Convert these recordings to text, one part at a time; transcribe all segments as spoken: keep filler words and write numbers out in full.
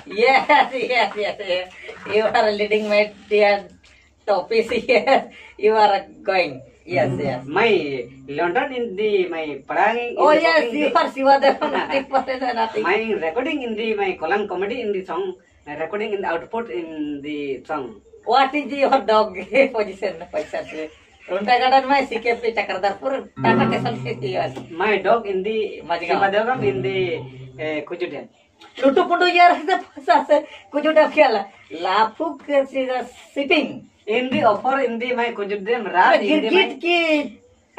Yes, yes, yes, yes. You are leading my dear topics here. You are going. Yes, yes. My London in the my parang. Oh yes, you are Shiva nothing for nothing. My recording in the my Kolan comedy in the song, recording in the output in the song. What is your dog position? Position. Runta garden my C K P Chakradarpur Tata Station yes. My dog in the Majigam. Majigam in the uh, Kujudan. Lutu pundu yaar the process. Kuju dab kya Lapuk sipping. In the offer in the my Kujudan Rad in the Girgit ki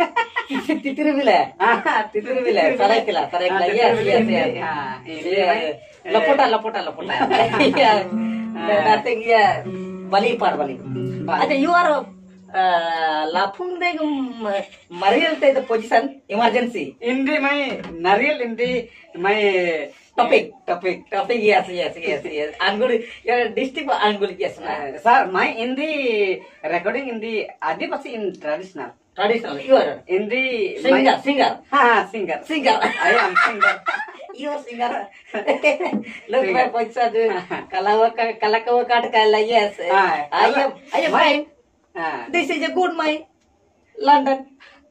Titri vila. Ah, Titri vila. Sarakila, sarakila. Yes, yes, yes. Lapota, lapota, lapota. Yeah. Nothing. Yeah. Bali par bali. Acha, you are uh, Lapung de Mariel the position emergency. In the my Nariel in the my Topic. topic. Topic. Yes, yes, yes, yes. Angul. Your district Angul. Yes. Uh, sir, my in the recording in the Adivasi in traditional. Traditional. You are In the singer. my, Singer. ha singer. Singer. I am singer. You are singer. Look, my position. Kalawaka, Kalakawa Katkala. Yes. Ah, I am. I am fine. Ah. This is a good my London.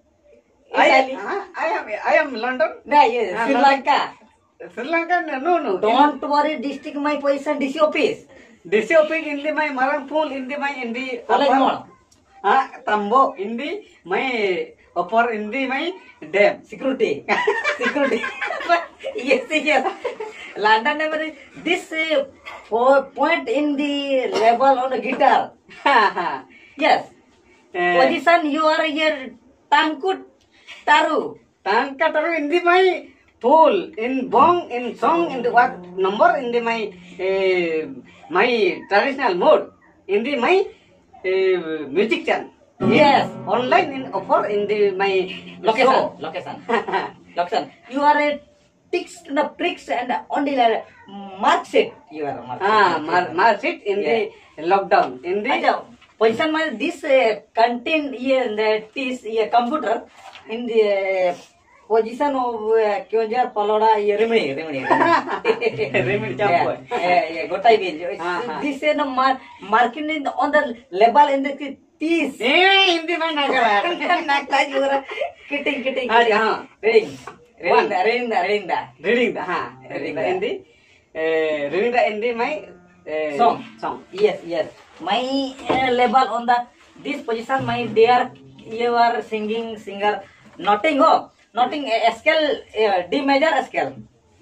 I, Italy. ah, I am I am London. No, yes, Ah, Sri London. Lanka. Sri Lanka no no. Don't worry, district my position, D C office. This open in the my Marangpool in the my in the College mall. Ah, Tambo in the my upper in the my dam. Security. Security. Yes, yes. London never this uh, po- point in the level on the guitar. Yes. Eh, Position you are here Tankut Taru. Tanka taru in the my pool in bong in song in the what number in the my eh, my traditional mode in the my eh, music channel. Yes. Online in offer in the my Location. show. Location. Location. You are a ticks the pricks and only a mark sheet. You are a mark sheet. Ah, mar mar sit in the lockdown in the Acha, position my this uh, contain here in the this uh, computer in the uh, position of uh, Kyonjar Paloda uh, Remini Remini. Remini Yeah, Champo. yeah, yeah. Gotai Benjo. Ah, This is the mar marking in the, on the level in the piece. Eh, in the my nagara. Nakta you are kidding kidding. Ah, yeah. Reading. One. Reading the reading the Reading the ha reading the in the eh, reading the in the my eh, Song. song. Yes, yes. My uh, level on the this position, my dear, you are singing singer, nothing oh, nothing uh, scale, uh, D major scale,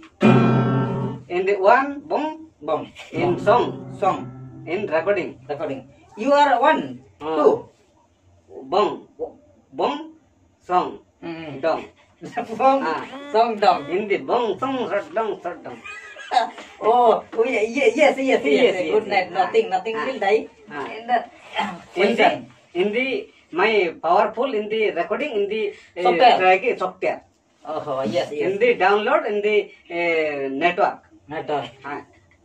In the one bong bomb, in song song, in recording recording. You are one, Ah. two, bong bong song mm. dong song, Ah. song down. in the bong song short dong short dong. Oh, oh yeah, yeah, yes, yes, yes, Yes, yes. yes, Good yes. night. Nothing, nothing Ah. will die. Ah. In the uh, In the position. in the my powerful in the recording in the eh, Software. track- software Oh, yes, yes. in the download in the eh, network. Matter. Ah.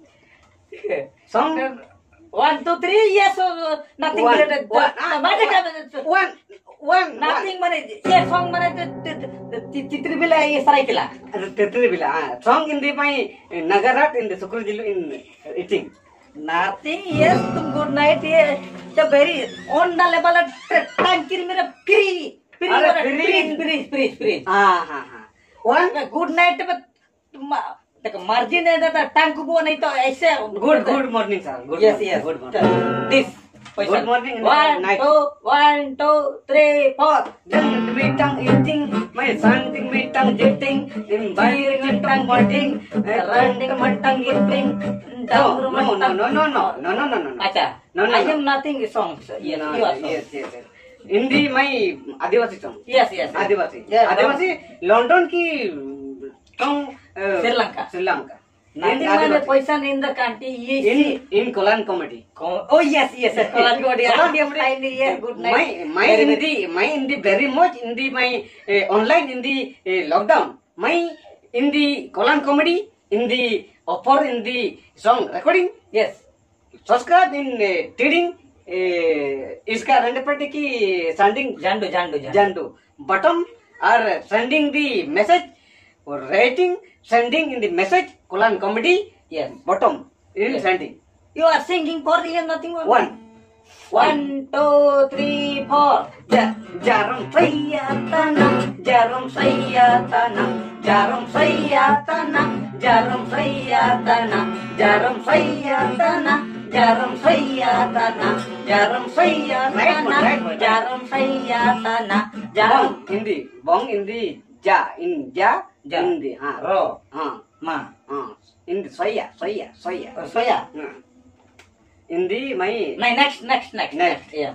Song One, two, three. Yes, uh, nothing One. related. One. Uh, matter ka- one one Nothing mane. Yes, song mane. Titri bila ye sarai kila. Tetri bila ah song in the my nagarat in the Sukrujilu in eating. Nothing. Yes, tum good night. Ye the very on the level of tankir mera free. Free, Are free, free. free, free, free. Ah ha ha. One Good night. But देखो margin है तो tank को नहीं तो ऐसे good good morning sir. Good Yes, morning. yes. Good morning. This. Good morning. One, night. two, one, two, three, four. Jang mitang eating, my santing mitang jetting, in biring mitang boarding, Running matang eating. No, no, no, no, no, no, no, no, no, no, no. Acha. No, no, I no. am nothing songs. You Yes, know, you are songs. yes, yes, yes. In the my Adivasi song. Yes, yes. yes. Adivasi. Yeah, Adivasi London की song uh, Sri Lanka. Sri Lanka. Nothing In money Adivasi. position in the country. Yes. In in Kolan comedy. Oh yes, yes. yes. Kolan comedy. Kolan comedy. Yes, good night. My my Very, in very- the my in the very much in the my uh, online in the uh, lockdown. My in the Kolan comedy in the offer in the song recording. Yes. Subscribe in uh, trading. Uh, इसका रंडपट्टी की sending Jandu, jandu, jandu. Jandu. Bottom are sending the message or writing, sending in the message, colon comedy. Yes. Bottom. in Yes. chanting. You are singing for real, nothing more. One. One, two, three, four. Ja, jarum saya tanam, jarum saya tanam, jarum saya tanam, jarum saya tanam, jarum saya tanam, jarum saya tanam, jarum saya tanam, Jarum saya tanah. Jarum Jarum Hindi, bong Hindi, ja in ja, Ja. Hindi, ha, ro ha, ma. ha, Hindi saya, saya, saya. Oh, so yeah. Ha. Hindi my Nah, next, next, next, Next. Yeah.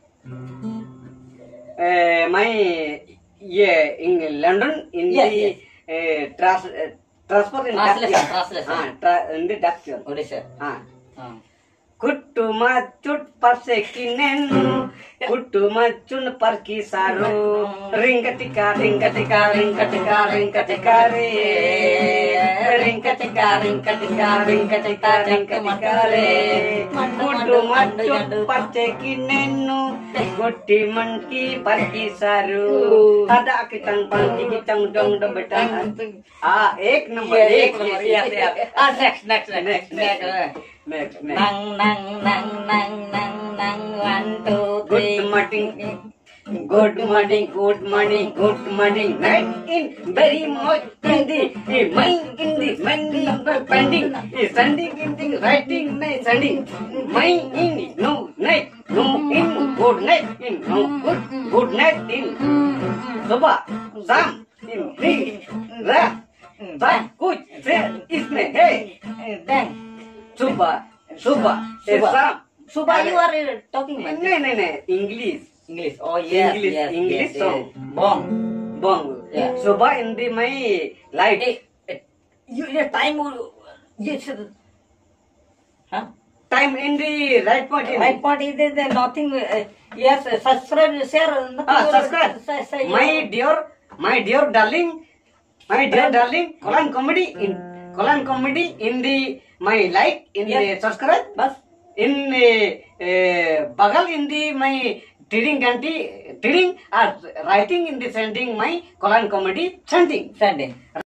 uh, my yeah in London in Yes, the uh, trans uh, transfer in Translation, Dutch. translation. Ah, tra- in the Dutch. What is it? Ah. Ah. Kutumacut parsekinen, kutumacun parkisaru, ringkatika ringkatika ringkatika ringkatika re, ringkatika ringkatika ringkatika ringkatika re, kutumacut parsekinenu, gutti manki parkisaru, ada kitang panki kitang dong dong betang. Ah, ek number, Yeah, ek yeah, number, yeah, yeah. Ah, next, next, next, Next, next. next. Next, next. Nang, nang, nang, nang, nang, nang. One, two, three. Good morning. Good morning, good morning, good morning. Night in very much in the mind in the mending pending is sending in the writing night sending. Mind in no night no in good night in no good good night in Subha Sam in Ri Ra Sam kuch se isme hey Then, Subha Subha Subha. Sam Subha, you are uh, talking No, like no, no, English. English. Oh, yes, English, yes, English yes, song. yes. Bong. Bong. Yeah. Subha in the my light. Hey, hey, you, your time will, you should, huh? Time in the right point. in- Right part is there, there nothing, uh, yes, uh, subscribe, share, nothing. Ah, will- subscribe. say- say My you- dear, my dear darling, my dear darling, Kolan comedy in Kolan comedy in the my like in Yes. the subscribe. Bas, In uh, uh, Bagal in the my reading ganti reading or writing in the sending my Kolan comedy chanting. sending.